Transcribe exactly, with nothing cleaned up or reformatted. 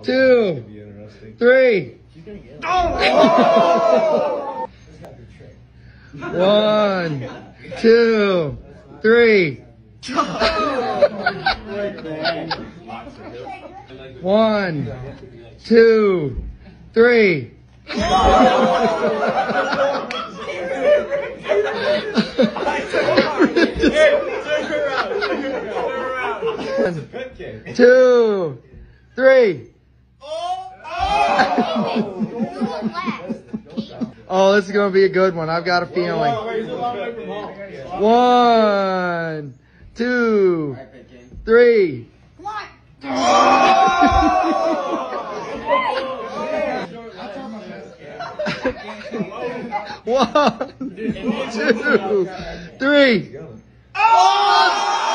two, three. Oh! One, two, three. One, two, three. One, two, three. Oh, this is going to be a good one. I've got a feeling. One, two, three. One, two, three.